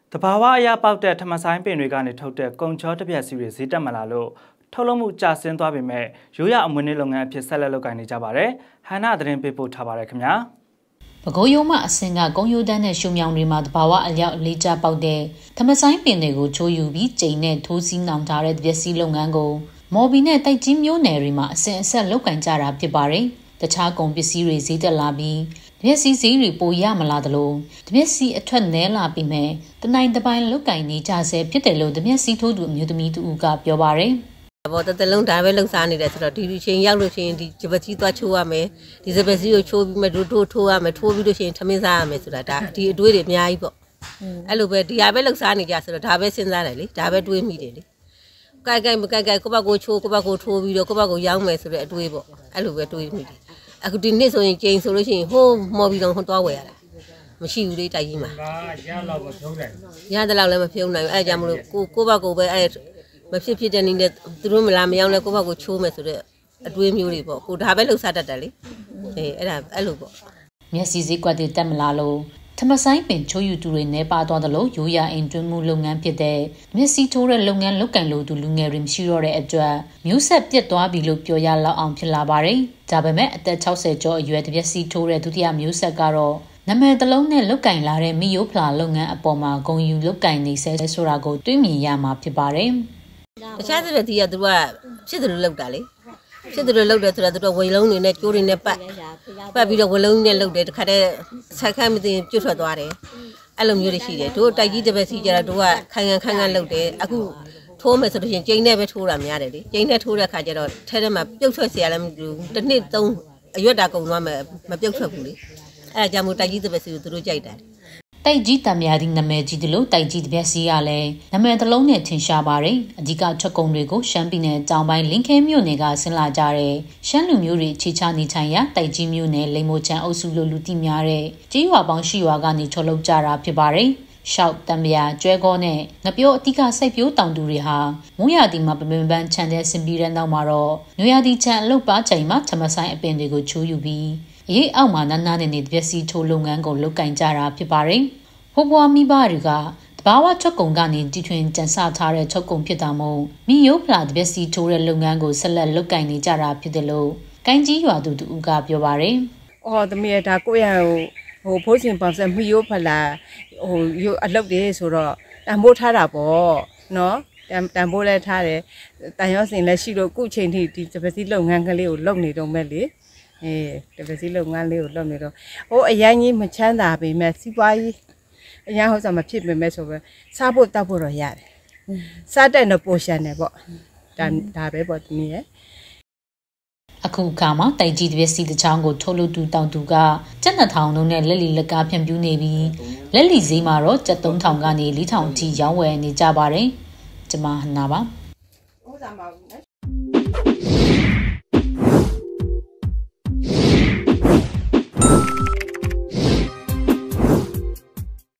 တဘာဝအရာပေါက်တဲ့ထမဆိုင်ပင်တွေကနေထုတ်တဲ့ကုံချောတပြက်စီတွေဈေးတက်မလာလို့ထုတ်လုပ်မှုကျဆင်းသွားပေမဲ့ရိုးရအမွေနှင်းလုပ်ငန်းအဖြစ်ဆက်လက်လုပ်ကိုင်နေကြပါတယ်။ဟန်နာသတင်းပေးပို့ထားပါတယ်ခင်ဗျာ။ပဲခူးရိုးမအစင်ကကုံရိုးတန်းနဲ့ရှုံမြောင်တွေမှာတဘာဝအလျောက်လေးကျပေါက်တဲ့ထမဆိုင်ပင်တွေကိုချိုးယူပြီးကျိန်နဲ့ထိုးစီးနောင်ထားတဲ့တပြက်စီလုပ်ငန်းကိုမော်ဘီနဲ့တိုက်ကြီးမျိုးနယ်တွေမှာအစဉ်အဆက်လုပ်ကိုင်ကြတာဖြစ်ပါတယ်။တခြားကုန်ပစ္စည်းတွေဈေးတက်လာပြီးတမျက်စီဈေးတွေပိုရမလာသလိုတမျက်စီအထွက်နဲလာပြီးမဲ့တနိုင်တပိုင်းလုတ်ကင်နေကြဆဲဖြစ်တယ်လို့တမျက်စီထိုးသူအမျိုးသမီးတူကပြောပါရယ်ဘောတလုံးဒါပဲလှုပ်ရှားနေတယ်ဆိုတော့ဒီချိန်ရောက်လို့ရှိရင်ဒီဂျပစီသွားချိုးရမယ်ဒီဂျပစီကိုချိုးပြီးမှထိုးရမယ်ထိုးပြီးလို့ရှိရင်ထမင်းစားရမယ်ဆိုတာဒါဒီအတွေးတွေအများကြီးပေါ့အဲ့လိုပဲဒီဟာပဲလှုပ်ရှားနေကြဆိုတော့ဒါပဲစဉ်းစားတယ်လေဒါပဲတွေးမိတယ်လေကိုက်မကိုက်ကိုယ့်ဘက်ကိုချိုးကိုယ့်ဘက်ကိုထိုးပြီးတော့ကိုယ့်ဘက်ကိုရောင်းမယ်ဆိုတဲ့အတွေးပေါ့အဲ့လိုပဲတွေးမိတယ်အခုဒီနေ့ဆိုရင်ကျင်းဆိုလို့ရှိရင်ဟိုးမော်ပြီးတော့ဟိုသွားဝယ်ရတာမရှိဘူးလေတိုက်ကြီးမှာရတော့မဖြုံးနိုင်ဘူးရတယ်လည်းမဖြုံးနိုင်ဘူးအဲ့ဒါကြောင့်မလို့ကိုယ့်ဘက်ကိုပဲအဲ့မဖြစ်တဲ့နည်းနဲ့သူတို့မလာမရောက်လဲကိုယ့်ဘက်ကိုချိုးမယ်ဆိုတဲ့အတွေးမျိုးတွေပေါ့ကိုဒါပဲလှုပ်ရှားတတ်တယ်လေအဲ့ဒါအဲ့လိုပေါ့မျက်စိစည်းကွက်တွေတက်မလာလို့ထမဆိုင်ပင်ချိုးယူသူတွေနေပါသွားသလိုရိုးရာအိမ်တွင်းမှုလုပ်ငန်းဖြစ်တဲ့မျက်စိထိုးတဲ့လုပ်ငန်းလုပ်ကင်လို့သူလူငယ်တွေမရှိတော့တဲ့အတွက်မျိုးဆက်ပြတ်သွားပြီလို့ပြောရလောက်အောင်ဖြစ်လာပါတယ်။ဒါပေမဲ့အသက်60ကျော်အရွယ်တမျက်စိထိုးတဲ့ဒုတိယမျိုးဆက်ကတော့နာမည်တစ်လုံးနဲ့လုပ်ကင်လာတဲ့မိယိုးဖလာလုပ်ငန်းအပေါ်မှာဂုဏ်ယူလုပ်ကင်နေဆဲဆိုတာကိုတွေးမြင်ရမှာဖြစ်ပါတယ်။တခြားစပယ်တီကသူကဖြစ်တယ်လို့လုပ်တာလေဖြစ်တယ်လို့လုပ်တယ်ဆိုတော့သူတို့ဝေလုံးတွေနဲ့ကျိုးတွေနဲ့ပတ်ပြီးတော့ဝေလုံးနဲ့လုပ်တယ်တခါတည်းဆက်ခိုင်းမသိရင်ကျွတ်ထွက်သွားတယ်အဲ့လိုမျိုးတွေရှိတယ်တို့တိုက်ကြီးတပည့်စီကြတော့တို့ကခိုင်ခန့်လုပ်တယ်အခုထိုးမယ်ဆိုလို့ရှိရင်ကျိန်းနဲ့ပဲထိုးတာများတယ်လေကျိန်းနဲ့ထိုးတဲ့ခါကျတော့ထဲထဲမှာပြုတ်ထွက်เสียရလည်းမကြည့်ဘူးတစ်နှစ်သုံးအရွက်တာကုန်သွားမယ်မပြုတ်ထွက်ဘူးလေအဲ့ဒါကြောင့်မို့တိုက်ကြီးတပည့်စီကိုတို့ကြိုက်တယ်တိုက်ကြီးတံမြာဒီနာမည်ကြီးတယ်လို့တိုက်ကြီးတပြက်စီကလည်းနာမည်တစ်လုံးနဲ့ထင်ရှားပါတယ်အဓိကချက်ကုံတွေကိုရှမ်းပြည်နယ်တောင်ပိုင်းလင်းခဲမြို့နယ်ကဆင်းလာကြတဲ့ရှမ်းလူမျိုးတွေခြေချနေထိုင်ရတိုက်ကြီးမြို့နယ်လိမ္မော်ချန်အုပ်စုလို့လူသိများတဲ့ကြေးရွာပေါင်းရှိရွာကနေထုတ်လုပ်ကြတာဖြစ်ပါတယ်ရှောက်တံမြာကျွဲကောနဲ့ငပြိုးအဓိကစိုက်ပျိုးတောင်သူတွေဟာမိုးရာသီမှာပင်ပန်းခြံတဲ့ဆင်ပြီးတဲ့နောက်မှာတော့နွေရာသီခြံအလုပ်ပါချိန်မှာထမဆိုင်အပင်တွေကိုချိုးယူပြီးအေးအောက်မှာနာနာနေတပြက်စီထိုးလုပ်ငန်းကိုလုပ်ကင်ကြတာဖြစ်ပါတယ်ဟိုဘွားမိဘတွေကတဘာဝချုပ်ကုံကနေတီထွင်ကြံစထားတဲ့ချုပ်ကုံဖြစ်တာမို့မိယိုးဖလာတပြက်စီထိုးတဲ့လုပ်ငန်းကိုဆက်လက်လုပ်ကင်နေကြတာဖြစ်တယ်လို့ကိုင်းကြီးရွာသူတူကပြောပါတယ်။အော်သမီးဒါကိုရဟိုဖိုးစင်ပေါင်ဆက်မိယိုးဖလာဟိုအလုပ်တွေဆိုတော့တန်ဖိုးထားတာပေါ့နော်တန်ဖိုးလဲထားတယ်တန်ရောစင်လည်းရှိလို့ခုချိန်ထိဒီတပစီလုပ်ငန်းကလေးကိုလုပ်နေတော့မဲ့လေတပစီလုပ်ငန်းလေးကိုလုပ်နေတော့ဟိုအရင်ကြီးမချမ်းသာပေမဲ့စီးပွားရေးအရင်ဟိုစားမဖြစ်ပေမဲ့ဆိုပဲစားဖို့တောက်ဖို့တော့ရတယ်စားတဲ့တော့ပိုရှန်တယ်ပေါ့ဒါပဲပေါ့ဒီနေ့ရအခုအခါမှာတိုက်ကြီးတပြက်စီတချောင်းကိုထုတ်လုပ်သူတောင်သူကကျပ်2000လုံးနဲ့လက်လီလက်ကားဖြန့်ပြူးနေပြီးလက်လီဈေးမှာတော့ကျပ်3000ကနေ4000အထိရောင်းဝယ်နေကြပါတယ်ကျမဟနာပါ